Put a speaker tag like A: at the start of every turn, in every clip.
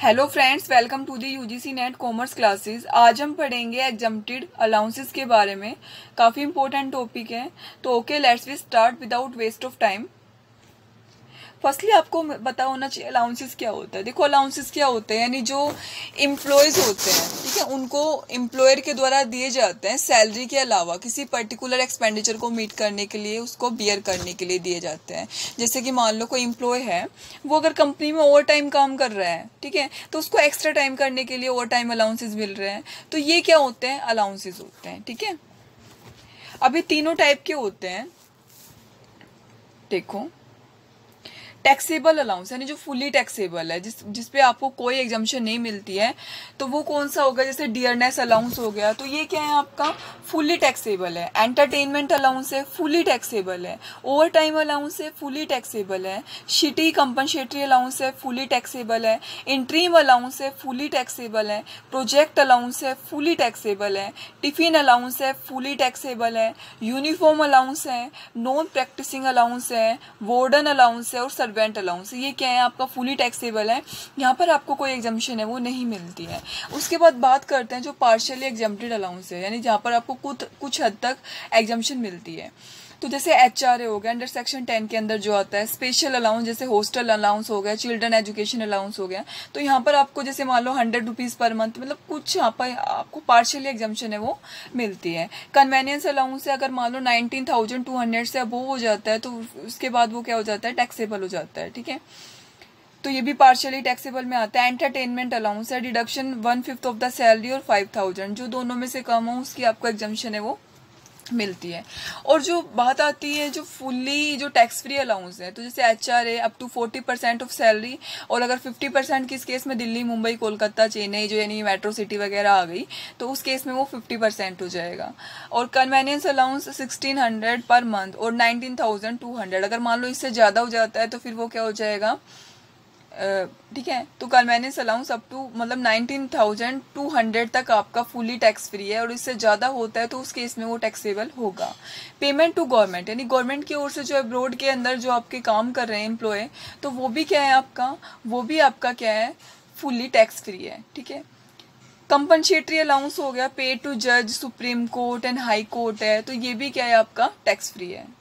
A: Hello friends, welcome to the UGC NET commerce classes. आज हम पढ़ेंगे एग्जम्प्टेड अलाउंसेस के बारे में। काफ़ी इंपॉर्टेंट टॉपिक है। तो okay, let's we start without waste of time. Firstly आपको पता होना चाहिए अलाउंसेस क्या होता है। देखो, अलाउंसेस क्या होते हैं, यानी जो एम्प्लॉयज होते हैं, ठीक है, उनको एम्प्लॉयर के द्वारा दिए जाते हैं सैलरी के अलावा किसी पर्टिकुलर एक्सपेंडिचर को मीट करने के लिए, उसको बियर करने के लिए दिए जाते हैं। जैसे कि मान लो कोई एम्प्लॉय है, वो अगर कंपनी में ओवर टाइम काम कर रहा है, ठीक है, तो उसको एक्स्ट्रा टाइम करने के लिए ओवर टाइम अलाउंसेस मिल रहे हैं। तो ये क्या होते हैं? अलाउंसेस होते हैं। ठीक है, अभी तीनों टाइप के होते हैं। देखो, टैक्सेबल अलाउंस यानी जो फुली टैक्सेबल है, जिसपे आपको कोई एग्जम्पशन नहीं मिलती है, तो वो कौन सा होगा? जैसे डियरनेस अलाउंस हो गया, तो ये क्या है आपका? फुली टैक्सेबल है। एंटरटेनमेंट अलाउंस है, फुली टैक्सेबल है। ओवर टाइम अलाउंस है, फुली टैक्सेबल है। सिटी कंपनसेटरी अलाउंस है, फुली टैक्सेबल है। इंट्रीम अलाउंस है, फुली टैक्सेबल है। प्रोजेक्ट अलाउंस है, फुली टैक्सेबल है। टिफिन अलाउंस है, फुली टैक्सेबल है। यूनिफॉर्म अलाउंस है, नॉन प्रैक्टिसिंग अलाउंस है, वार्डन अलाउंस है और सर्वेंट अलाउंस। ये क्या है आपका? फुली टैक्सेबल है। यहाँ पर आपको कोई एग्जम्पशन है वो नहीं मिलती है। उसके बाद बात करते हैं जो पार्शियली एग्जम्प्टेड अलाउंस है, यानी जहाँ पर आपको कुछ हद तक एग्जम्पशन मिलती है। तो जैसे एचआरए हो गया, अंडर सेक्शन 10 के अंदर जो आता है। स्पेशल अलाउंस जैसे हॉस्टल अलाउंस हो गया, चिल्ड्रन एजुकेशन अलाउंस हो गया। तो यहाँ पर आपको जैसे मान लो 100 रुपीज़ पर मंथ, मतलब कुछ यहाँ पर आपको पार्शियली एग्जम्पशन है वो मिलती है। कन्वेनियंस अलाउंस है, अगर मान लो 19,200 से अबोव हो जाता है तो उसके बाद वो क्या हो जाता है? टैक्सेबल हो जाता है। ठीक है, तो ये भी पार्शियली टैक्सेबल में आता है। एंटरटेनमेंट अलाउंस है, डिडक्शन 1/5 ऑफ द सैलरी और 5,000, जो दोनों में से कम हो उसकी आपको एग्जम्पशन है वो मिलती है। और जो बात आती है जो फुल्ली जो टैक्स फ्री अलाउंस है, तो जैसे HRA up to 40% of salary, और अगर 50% किस केस में दिल्ली, मुंबई, कोलकाता, चेन्नई जो यानी मेट्रो सिटी वगैरह आ गई, तो उस केस में वो 50% हो जाएगा। और कन्वेनियंस अलाउंस 1600 पर मंथ और 19,200, अगर मान लो इससे ज़्यादा हो जाता है तो फिर वो क्या हो जाएगा? ठीक है, तो कन्वेनियंस अलाउंस अप टू मतलब 19,200 तक आपका फुली टैक्स फ्री है, और इससे ज़्यादा होता है तो उस केस में वो टैक्सेबल होगा। पेमेंट टू गवर्नमेंट, यानी गवर्नमेंट की ओर से जो अब्रोड के अंदर जो आपके काम कर रहे हैं एम्प्लॉय, तो वो भी क्या है आपका? वो भी आपका क्या है? फुली टैक्स फ्री है। ठीक है, कंपनसेटरी अलाउंस हो गया, पे टू जज, supreme court and high court है, तो ये भी क्या है आपका? टैक्स फ्री है।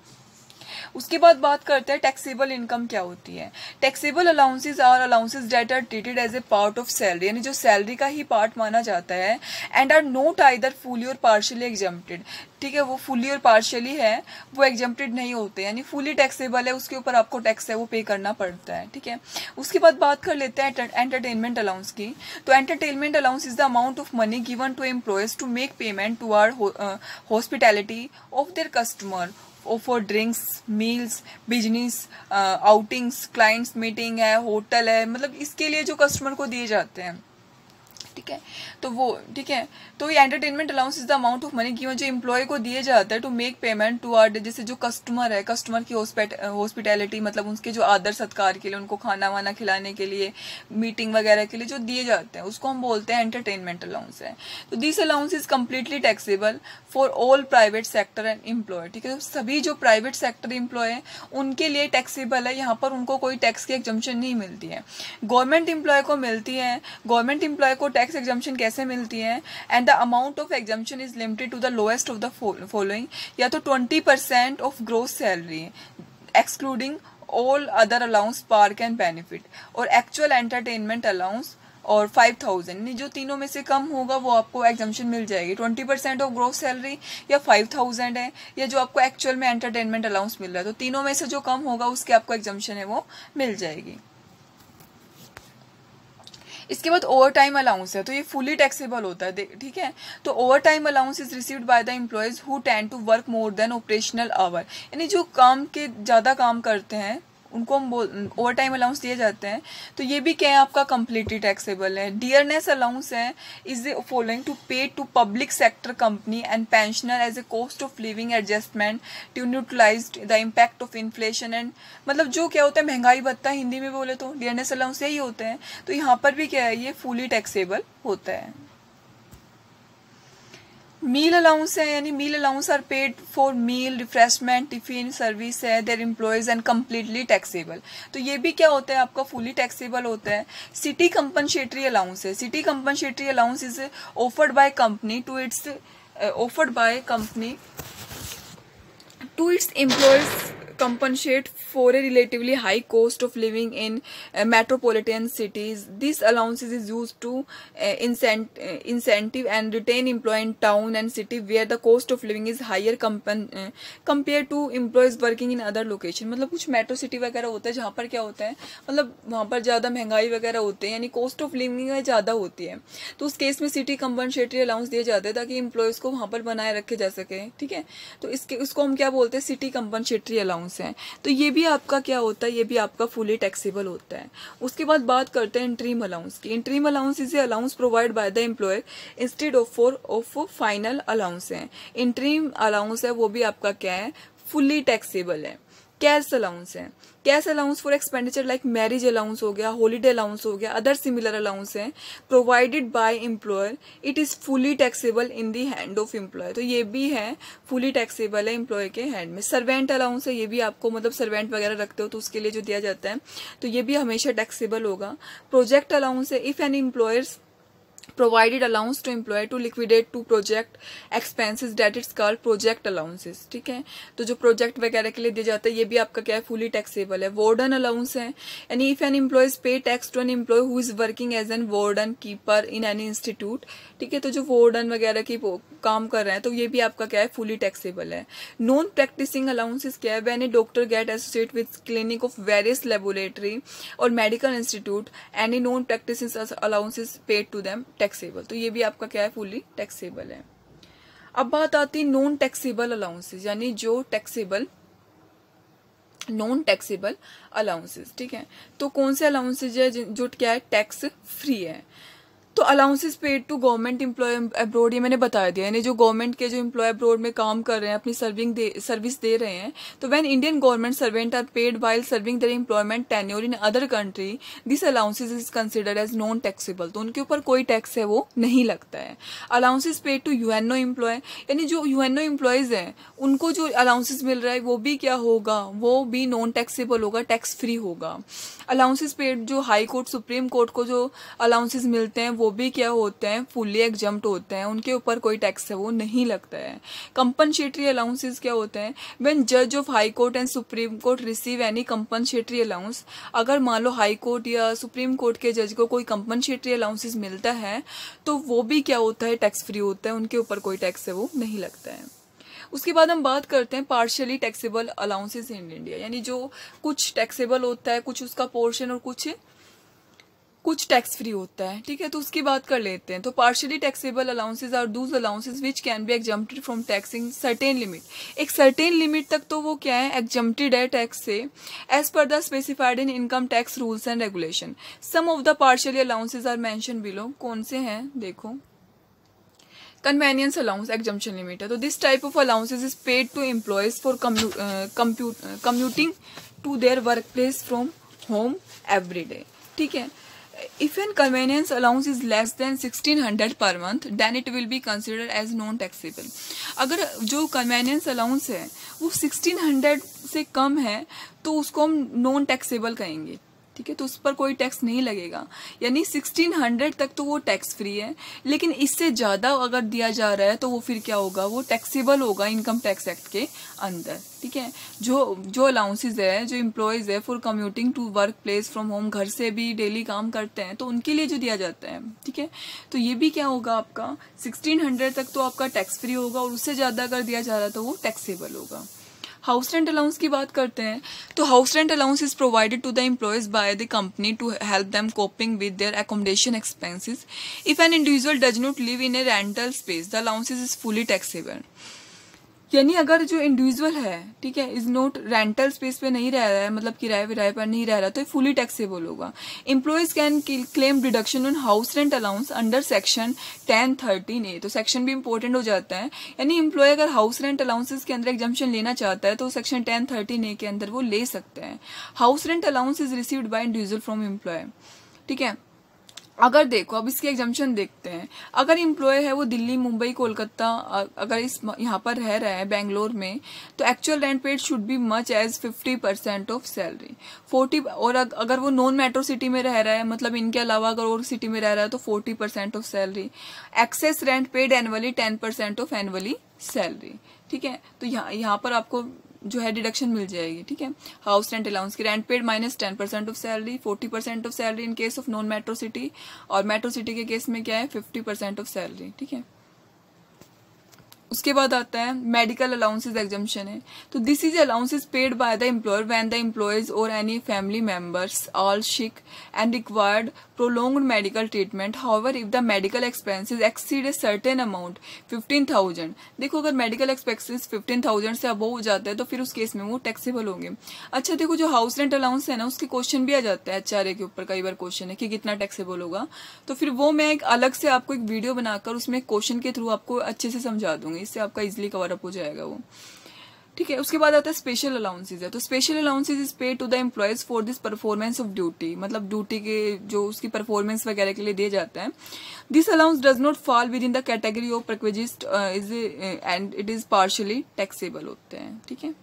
A: उसके बाद बात करते हैं टैक्सेबल इनकम क्या होती है। Taxable allowances are allowances that are treated as a part of salary, यानी जो सैलरी का ही पार्ट माना जाता है, and are not either fully or partially exempted. ठीक है, वो फुली और पार्शियली है, वो एग्जम्प्टेड नहीं होते, यानी फुली टैक्सेबल है, उसके ऊपर आपको टैक्स है वो पे करना पड़ता है। ठीक है, उसके बाद बात कर लेते हैं एंटरटेनमेंट अलाउंस की। तो entertainment allowance is the amount of money given to employees to make payment to or hospitality of their customer for drinks, meals, business outings, clients meeting है, होटल है, मतलब इसके लिए जो कस्टमर को दिए जाते हैं। ठीक है, तो वो ठीक है, तो ये entertainment allowance is the amount of money given जो एम्प्लॉय को दिए जाता है to make payment to or, जैसे जो कस्टमर है, कस्टमर की हॉस्पिटैलिटी मतलब उसके जो आदर सत्कार के लिए, उनको खाना वाना खिलाने के लिए, मीटिंग वगैरह के लिए जो दिए जाते हैं, उसको हम बोलते हैं एंटरटेनमेंट अलाउंस है। तो this allowance is completely taxable for all private sector and employee. ठीक है, तो सभी जो प्राइवेट सेक्टर एम्प्लॉय है उनके लिए टैक्सेबल है, यहाँ पर उनको कोई टैक्स की एग्जम्पशन नहीं मिलती है। गवर्नमेंट एम्प्लॉय को मिलती है। गवर्नमेंट एम्प्लॉय को टैक्स एग्जम्पशन कैसे मिलती है? And the amount of exemption is limited to the lowest of the following, या तो 20% of gross salary excluding all other allowance, perk and benefit, or actual entertainment allowance, or 5,000, जो तीनों में से कम होगा वो आपको एग्जम्पशन मिल जाएगी। 20% ऑफ ग्रोस सैलरी या 5,000 है, या जो आपको एक्चुअल में एंटरटेनमेंट अलाउंस मिल रहा है, तो तीनों में से जो कम होगा उसके आपको एग्जम्पशन है वो मिल जाएगी। इसके बाद ओवर टाइम अलाउंस है, तो ये फुली टैक्सेबल होता है। ठीक है, तो over time allowance is received by the employees who tend to work more than operational hour, यानी जो काम के ज़्यादा काम करते हैं उनको हम ओवर टाइम अलाउंस दिए जाते हैं। तो ये भी क्या है आपका? कंप्लीटली टैक्सेबल है। डियरनेस अलाउंस है, is following to pay to public sector company and pensioner as a cost of living adjustment to neutralise the impact of inflation and, मतलब जो क्या होता है, महंगाई भत्ता हिंदी में बोले तो डियरनेस अलाउंस यही होते हैं। तो यहाँ पर भी क्या है? ये फुली टैक्सेबल होता है। मील अलाउंस है, यानी meal allowance are paid for meal, refreshment, tiffin service है their employees and completely taxable. तो ये भी क्या होता है आपका फुली टैक्सेबल होता है। सिटी कंपनसेटरी अलाउंस है, city compensatory allowance is offered by company to its employees compensate for a relatively high cost of living in metropolitan cities. This allowance is used to incentive and retain employee in town and city where the cost of living is higher compared to employees working in other location. मतलब कुछ metro city वगैरह होता है जहाँ पर क्या होता है, मतलब वहाँ पर ज़्यादा महंगाई वगैरह होती है, यानी कॉस्ट ऑफ लिविंग ज़्यादा होती है, तो उस केस में सिटी कंपनसेटरी अलाउंस दिए जाते हैं ताकि एम्प्लॉयज़ को वहाँ पर बनाए रखे जा सके। ठीक है, तो उसको हम क्या बोलते हैं, सिटी कंपनसेटरी अलाउंस है। तो ये भी आपका क्या होता है, ये भी आपका फुली टैक्सेबल होता है। उसके बाद बात करते हैं इंटरिम अलाउंस की। Interim allowance is allowance provide by the employer instead of final allowance है। इंटरिम अलाउंस है वो भी आपका क्या है, फुली टैक्सेबल है। कैश अलाउंस है, cash allowance for expenditure like marriage allowance हो गया, हॉलीडे अलाउंस हो गया, अदर सिमिलर अलाउंस है provided by employer, it is fully taxable in the hand of employer. तो ये भी है फुली टैक्सेबल है एम्प्लॉयर के हैंड में। सर्वेंट अलाउंस है, ये भी आपको मतलब सर्वेंट वगैरह रखते हो तो उसके लिए जो दिया जाता है, तो ये भी हमेशा टैक्सेबल होगा। प्रोजेक्ट अलाउंस है, if an employers provided allowance to employee to liquidate to project expenses that it's called project allowances। ठीक है, तो जो प्रोजेक्ट वगैरह के लिए दिया जाता है ये भी आपका क्या है, फुली टैक्सेबल है। वार्डन अलाउंस है, यानी if an employees pay tax to an employee who is working as an warden keeper in any institute. ठीक है, तो जो वार्डन वगैरह की काम कर रहे हैं तो ये भी आपका क्या है, फुली टैक्सेबल है। नॉन प्रैक्टिसिंग अलाउंसेस क्या है, when a doctor get associate with clinic of various laboratory or medical institute, any non practising allowances paid to them taxable. तो ये भी आपका क्या है, फुली टैक्सेबल है। अब बात आती है नॉन टैक्सेबल अलाउंसेस, यानी जो टैक्सेबल नॉन टैक्सेबल अलाउंसेस। ठीक है, तो कौन से अलाउंसेज है जो क्या है, टैक्स फ्री है। तो allowances paid to government employee abroad, ये मैंने बता दिया, यानी जो गवर्नमेंट के जो एम्प्लॉय अब्रॉड में काम कर रहे हैं, अपनी सर्विस दे रहे हैं, तो when Indian government servant are paid while serving their employment tenure in other country, this allowances is considered as non taxable. तो उनके ऊपर कोई टैक्स है वो नहीं लगता है। Allowances paid to UNO employee, यानी जो यूएनओ एम्प्लॉयज हैं उनको जो अलाउंसेस मिल रहा है वो भी क्या होगा, वो भी नॉन टैक्सेबल होगा, टैक्स फ्री होगा। अलाउंसेस पेड जो हाई कोर्ट सुप्रीम कोर्ट को जो अलाउंसेस मिलते हैं वो भी क्या होते हैं, फुली एग्जम्प्ट होते हैं, उनके ऊपर कोई टैक्स है वो नहीं लगता है। कंपनसेटरी अलाउंसेस क्या होते हैं, व्हेन जज of high court and supreme court receive any compensatory allowance, अगर मान लो हाई कोर्ट या सुप्रीम कोर्ट के जज को कोई कंपनसेटरी अलाउंसेस मिलता है तो वो भी क्या होता है, टैक्स फ्री होता है, उनके ऊपर कोई टैक्स है वो नहीं लगता है। उसके बाद हम बात करते हैं partially taxable allowances in India, यानी जो कुछ टैक्सेबल होता है, कुछ उसका पोर्शन और कुछ टैक्स फ्री होता है। ठीक है, तो उसकी बात कर लेते हैं। तो partially taxable allowances are those allowances which can be exempted from taxing certain limit. एक सर्टेन लिमिट तक तो वो क्या है, एग्जम्प्टेड है टैक्स से, as per the specified in income tax rules and regulation. Some of the partially allowances are mention below. कौन से हैं देखो, कन्वेनियंस अलाउंस एग्जम्पशन लिमिट है, तो this type of allowances is paid to employees for commuting to their work place from home every day. ठीक है, if an convenience allowance is less than 1600 per month then it will be considered as non taxable। अगर जो convenience allowance है वो 1600 से कम है तो उसको हम non taxable कहेंगे। ठीक है, तो उस पर कोई टैक्स नहीं लगेगा, यानी 1600 तक तो वो टैक्स फ्री है, लेकिन इससे ज्यादा अगर दिया जा रहा है तो वो फिर क्या होगा, वो टैक्सेबल होगा इनकम टैक्स एक्ट के अंदर। ठीक है, जो अलाउंसेज है, जो एम्प्लॉयज है for commuting to work place from home, घर से भी डेली काम करते हैं तो उनके लिए जो दिया जाता है। ठीक है, तो ये भी क्या होगा आपका 1600 तक तो आपका टैक्स फ्री होगा, और उससे ज्यादा अगर दिया जा रहा है तो वो टैक्सेबल होगा। हाउस रेंट अलाउंस की बात करते हैं, तो house rent allowance is provided to the employees by the company to help them coping with their accommodation expenses. If an individual does not live in a rental space the allowances is fully taxable. यानी अगर जो individual है, ठीक है, is not rental space पे नहीं रह रहा है, मतलब किराए पर नहीं रह रहा, तो फुली टैक्सेबल होगा। Employees can claim deduction on house rent allowance under section 1013A। तो सेक्शन भी इंपॉर्टेंट हो जाता है, यानी एम्प्लॉय अगर हाउस रेंट अलाउंसेस के अंदर एग्जम्पशन लेना चाहता है तो सेक्शन 1013A के अंदर वो ले सकते हैं। House rent allowance is received by individual from employee. ठीक है, अगर देखो अब इसकी एग्जाम्पशन देखते हैं, अगर एम्प्लॉय है वो दिल्ली, मुंबई, कोलकाता, अगर इस यहाँ पर रह रहा है बेंगलोर में, तो actual rent paid should be much as 50% of salary 40। और अगर वो नॉन मेट्रो सिटी में रह रहा है, मतलब इनके अलावा अगर और सिटी में रह रहा है, तो 40% of salary. Excess rent paid annually 10% of annually salary. ठीक है, तो यहाँ पर आपको जो है डिडक्शन मिल जाएगी। ठीक है, हाउस रेंट अलाउंस की rent paid minus 10% of salary, 40% of salary in case of non metro city, और मेट्रो सिटी के केस में क्या है 50% ऑफ सैलरी। ठीक है, उसके बाद आता है मेडिकल अलाउंसेज एग्जम्पशन है। तो this is allowances paid by the employer when the employees or any family members all sick and required prolonged medical treatment. However, if the medical expenses exceed a certain amount 15,000, देखो अगर medical expenses 15,000 से above हो जाता है तो फिर उस case में वो टैक्सेबल होंगे। अच्छा देखो, जो हाउस रेंट अलाउंस है ना, उसके क्वेश्चन भी आ जाता है HRA के ऊपर, कई बार क्वेश्चन है कि कितना टैक्सेबल होगा, तो फिर वो मैं एक अलग से आपको एक वीडियो बनाकर उसमें क्वेश्चन के थ्रू आपको अच्छे से समझा दूंगी, इससे आपका इजिली कवर अप हो जाएगा वो। ठीक है, उसके बाद आता है स्पेशल अलाउंसेज है। तो special allowances is paid to the employees for this performance of duty, मतलब ड्यूटी के जो उसकी परफॉर्मेंस वगैरह के लिए दिए जाता है। This allowance does not fall within the category of perquisites is and it is partially taxable होते हैं। ठीक है,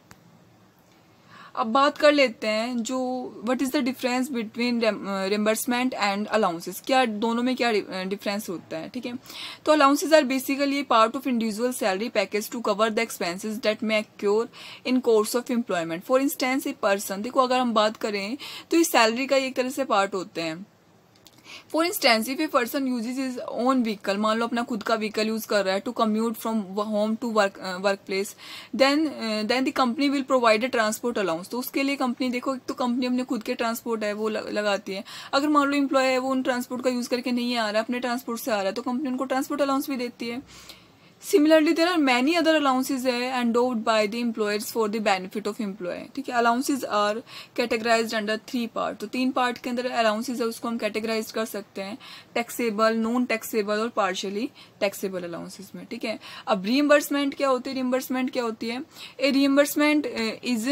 A: अब बात कर लेते हैं जो what is the difference between reimbursement and allowances, क्या दोनों में क्या डिफरेंस होता है। ठीक है, तो allowances are basically part of individual salary package to cover the expenses that may occur in course of employment. For instance a person, देखो अगर हम बात करें तो इस सैलरी का एक तरह से पार्ट होते हैं। For instance if a person uses his own vehicle, मान लो अपना खुद का व्हीकल यूज कर रहा है to commute from home to work place, then the company will provide a transport allowance. तो उसके लिए कंपनी, देखो तो कंपनी अपने खुद के ट्रांसपोर्ट है वो लगाती है। अगर मान लो एम्प्लॉय है वो उन ट्रांसपोर्ट का यूज करके नहीं आ रहा है, अपने ट्रांसपोर्ट से आ रहा है, तो कंपनी उनको ट्रांसपोर्ट अलाउंस भी देती है। Similarly, there are many other allowances endowed by the employers for the benefit of employee. ठीक है, allowances are categorized under 3 parts. तो 3 पार्ट के अंदर allowances है उसको हम categorize कर सकते हैं, taxable, non taxable और partially taxable allowances में। ठीक है, अब reimbursement क्या होती है? reimbursement क्या होती है? A reimbursement is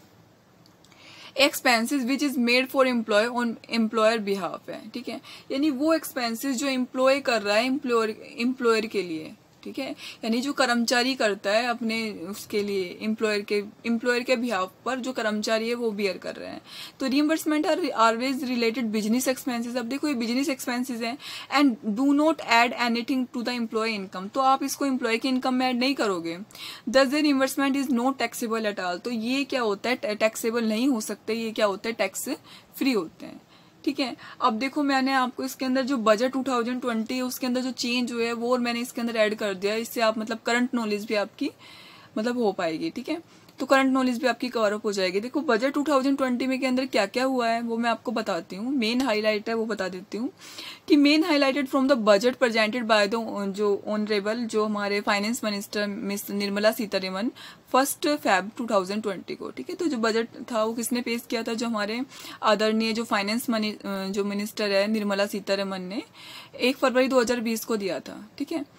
A: expenses which is made for employee on employer behalf है। ठीक है, यानी वो एक्सपेंसेस जो एम्प्लॉय कर रहा है एम्प्लॉयर के लिए। ठीक है, यानी जो कर्मचारी करता है अपने उसके लिए, एम्प्लॉयर के बिहाफ पर जो कर्मचारी है वो बियर कर रहे हैं। तो reimbursement are always related business expenses. अब देखो ये बिजनेस एक्सपेंसेस हैं and do not add anything to the employ income, तो आप इसको एम्प्लॉय की इनकम में ऐड नहीं करोगे। Thus the reimbursement is not taxable at all. तो ये क्या होता है, टैक्सेबल नहीं हो सकते, ये क्या होता है, टैक्स फ्री होते हैं। ठीक है, अब देखो मैंने आपको इसके अंदर जो बजट 2020 है उसके अंदर जो चेंज हुए है वो और मैंने इसके अंदर ऐड कर दिया, इससे आप मतलब करंट नॉलेज भी आपकी मतलब हो पाएगी। ठीक है, तो करंट नॉलेज भी आपकी कवर अप हो जाएगी। देखो बजट 2020 में के अंदर क्या क्या हुआ है वो मैं आपको बताती हूँ, मेन हाईलाइट है वो बता देती हूँ कि main highlighted from the budget presented by the जो ऑनरेबल जो हमारे finance minister miss Nirmala Sitharaman 1 Feb 2020 को। ठीक है, तो जो बजट था वो किसने पेश किया था, जो हमारे आदरणीय जो फाइनेंस जो मिनिस्टर है निर्मला सीतारमन ने 1 फरवरी 2020 को दिया था। ठीक है,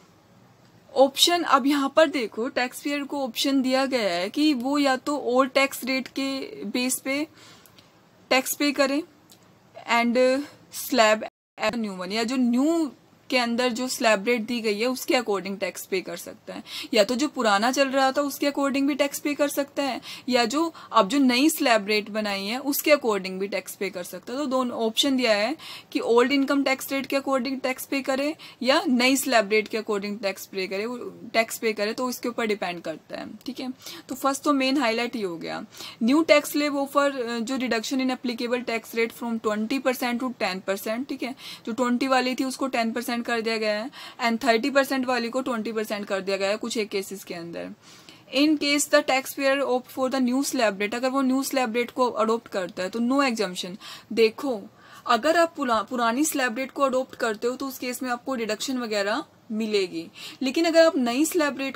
A: ऑप्शन, अब यहाँ पर देखो टैक्स पेयर को ऑप्शन दिया गया है कि वो या तो ओल्ड टैक्स रेट के बेस पे टैक्स पे करें एंड स्लैब न्यू वन, या जो न्यू के अंदर जो स्लैब रेट दी गई है उसके अकॉर्डिंग टैक्स पे कर सकता है, या तो जो पुराना चल रहा था उसके अकॉर्डिंग भी टैक्स पे कर सकता है, या जो अब जो नई स्लैब रेट बनाई है उसके अकॉर्डिंग भी टैक्स पे कर सकता है। तो दोनों ऑप्शन दिया है कि ओल्ड इनकम टैक्स रेट के अकॉर्डिंग टैक्स पे करे या नई स्लैब रेट के अकॉर्डिंग टैक्स पे करे, तो इसके ऊपर डिपेंड करता है। ठीक है, तो फर्स्ट तो मेन हाईलाइट ये हो गया। न्यू टैक्स स्लैब ऑफर जो reduction in applicable tax rate from 20% to 10%। ठीक है, जो 20 वाली थी उसको 10% कर दिया गया है एंड 30% वाली को 20% कर दिया गया है कुछ एक केसेस के अंदर। In case the taxpayer opt for the new slab rate, अगर वो न्यू स्लैब रेट को अडोप्ट करता है तो नो एग्जम्पशन। देखो अगर आप पुरानी स्लैब रेट को अडोप्ट करते हो तो उस केस में आपको डिडक्शन वगैरह मिलेगी, लेकिन अगर आप नई स्लैब रेट को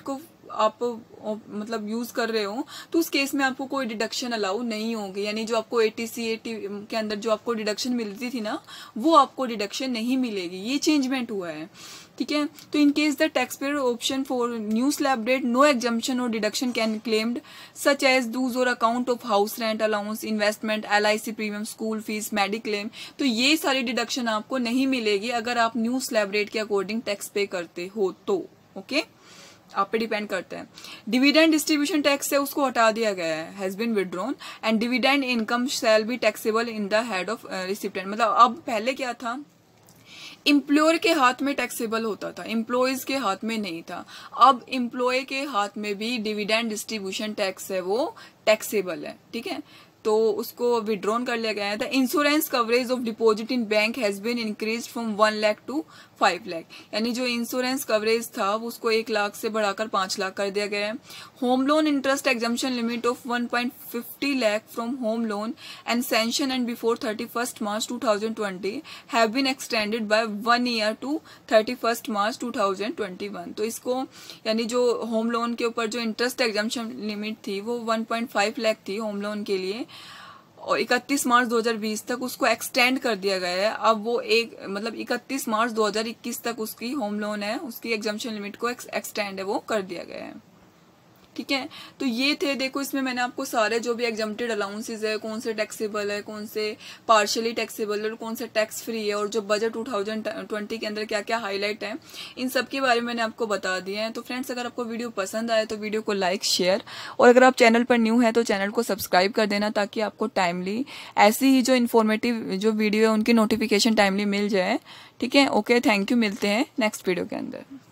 A: आप मतलब यूज कर रहे हो, तो उस केस में आपको कोई डिडक्शन अलाउ नहीं होगी। यानी जो आपको ATC के अंदर जो आपको डिडक्शन मिलती थी ना, वो आपको डिडक्शन नहीं मिलेगी। ये चेंजमेंट हुआ है, ठीक है। तो in case the taxpayer option for new slab rate, no exemption और deduction can claimed such as dues और account of house rent allowance, investment, LIC premium, school fees, mediclaim. तो ये सारी डिडक्शन आपको नहीं मिलेगी अगर आप न्यू स्लैब रेट के अकॉर्डिंग टैक्स पे करते हो तो, ओके। आप पे डिपेंड करता है। डिविडेंड डिस्ट्रीब्यूशन टैक्स है, उसको हटा दिया गया है, has been withdrawn, and dividend income shall be taxable in the head of recipient. मतलब अब पहले क्या था, एम्प्लॉयर के हाथ में टैक्सेबल होता था, एम्प्लॉयज के हाथ में नहीं था। अब एम्प्लॉय के हाथ में भी डिविडेंड डिस्ट्रीब्यूशन टैक्स है वो टैक्सेबल है, ठीक है। तो उसको विड्रॉन कर लिया गया है। The insurance coverage of deposit in bank has been increase from 1 lakh to 5 lakh. यानी जो इंश्योरेंस कवरेज था उसको 1 लाख से बढ़ाकर 5 लाख कर दिया गया है। Home loan interest exemption limit of 1.50 lakh from home loan and sanction and before 31 March 2020 have been extended by 1 year to 31 March 2021। तो इसको यानी जो होम लोन के ऊपर जो इंटरेस्ट एग्जम्पशन लिमिट थी वो 1.5 लाख थी होम लोन के लिए, और 31 मार्च 2020 तक उसको एक्सटेंड कर दिया गया है। अब वो मतलब 31 मार्च 2021 तक उसकी होम लोन है, उसकी एग्जम्पशन लिमिट को एक्सटेंड है वो कर दिया गया है, ठीक है। तो ये थे, देखो इसमें मैंने आपको सारे जो भी एग्जम्प्टेड अलाउंसेस है, कौन से टैक्सेबल है, कौन से पार्शियली टैक्सेबल है, कौन से टैक्स फ्री है, और जो बजट 2020 के अंदर क्या क्या हाईलाइट है, इन सब के बारे में मैंने आपको बता दिया है। तो फ्रेंड्स, अगर आपको वीडियो पसंद आए तो वीडियो को लाइक, शेयर, और अगर आप चैनल पर न्यू है तो चैनल को सब्सक्राइब कर देना, ताकि आपको टाइमली ऐसी ही जो इन्फॉर्मेटिव जो वीडियो है उनकी नोटिफिकेशन टाइमली मिल जाए, ठीक है। ओके, थैंक यू, मिलते हैं नेक्स्ट वीडियो के अंदर।